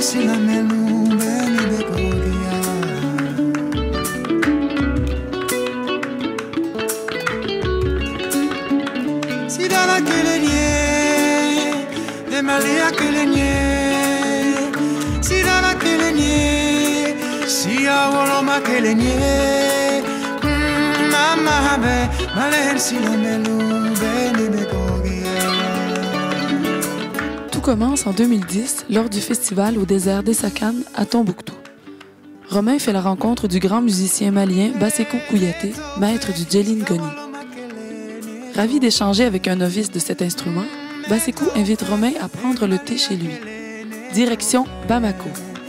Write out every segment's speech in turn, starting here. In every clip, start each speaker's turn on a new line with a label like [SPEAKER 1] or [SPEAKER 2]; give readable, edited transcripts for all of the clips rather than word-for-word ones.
[SPEAKER 1] sila melumbe ni bekogia. Sidala kelenye, emalia kelenye. Sidala kelenye, siya woloma kelenye. Mama be, malen sila melumbe ni bekogia.
[SPEAKER 2] Tout commence en 2010 lors du festival au désert d'Essakan à Tombouctou. Romain fait la rencontre du grand musicien malien Bassekou Kouyaté, maître du Djellin Goni. Ravi d'échanger avec un novice de cet instrument, Bassekou invite Romain à prendre le thé chez lui. Direction Bamako.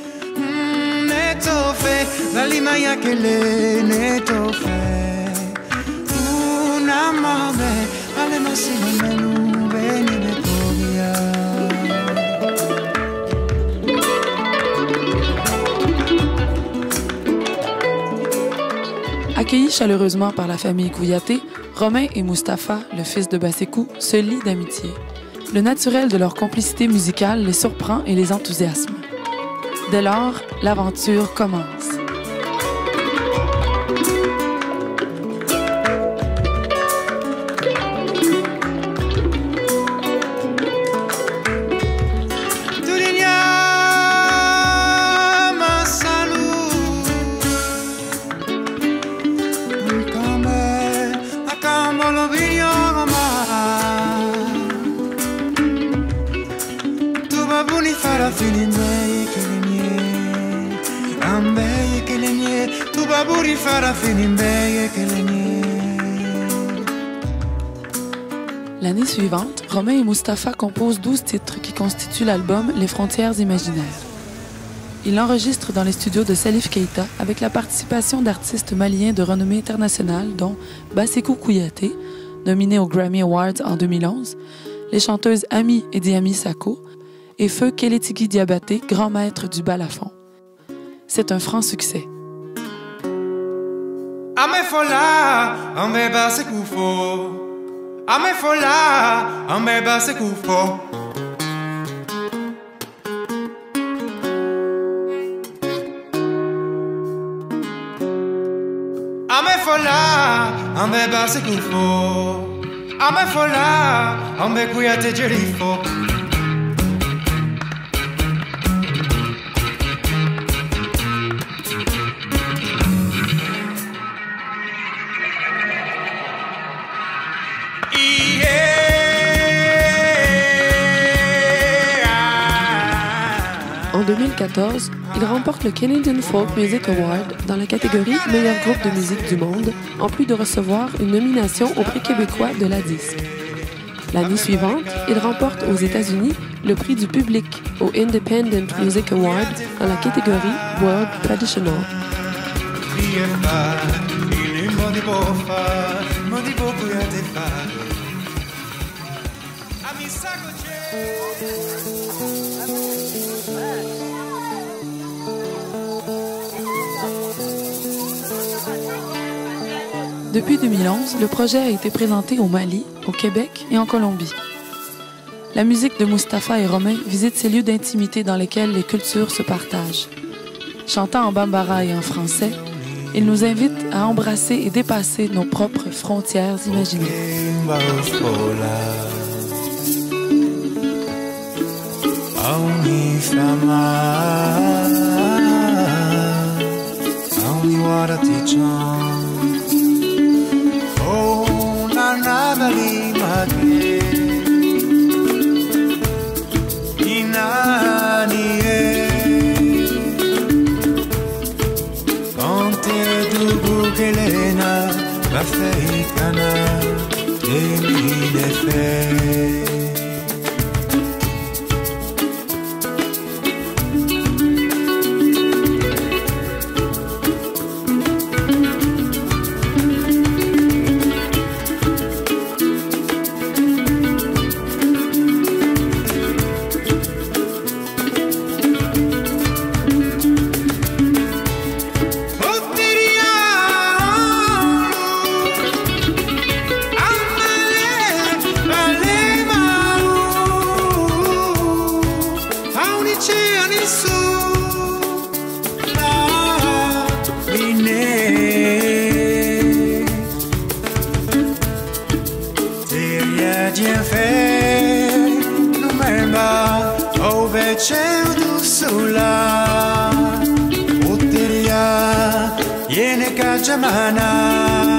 [SPEAKER 2] Accueillis chaleureusement par la famille Kouyaté, Romain et Mustapha, le fils de Bassekou, se lient d'amitié. Le naturel de leur complicité musicale les surprend et les enthousiasme. Dès lors, l'aventure commence. L'année suivante, Romain et Mustapha composent 12 titres qui constituent l'album Les Frontières imaginaires. Ils l'enregistrent dans les studios de Salif Keita avec la participation d'artistes maliens de renommée internationale dont Bassekou Kouyaté, nominé aux Grammy Awards en 2011, les chanteuses Ami et Diami Sako et Feu Kélétigui Diabaté, grand maître du balafon. C'est un franc succès.
[SPEAKER 1] Amefola, ambe Bassekou fo. Amefola, ambe Bassekou fo. Amefola, ambe Bassekou fo. Amefola, ambe Kouyaté Djellin fo.
[SPEAKER 2] En 2014, il remporte le Canadian Folk Music Award dans la catégorie Meilleur groupe de musique du monde, en plus de recevoir une nomination au prix québécois de la disque. L'année suivante, il remporte aux États-Unis le prix du public au Independent Music Award dans la catégorie World Traditional. Depuis 2011, le projet a été présenté au Mali, au Québec et en Colombie. La musique de Mustapha et Romain visite ces lieux d'intimité dans lesquels les cultures se partagent. Chantant en bambara et en français, ils nous invitent à embrasser et dépasser nos propres frontières imaginaires.
[SPEAKER 1] Gradien fe Numerba Ove c'è un sulla Utteria Yene Kajamana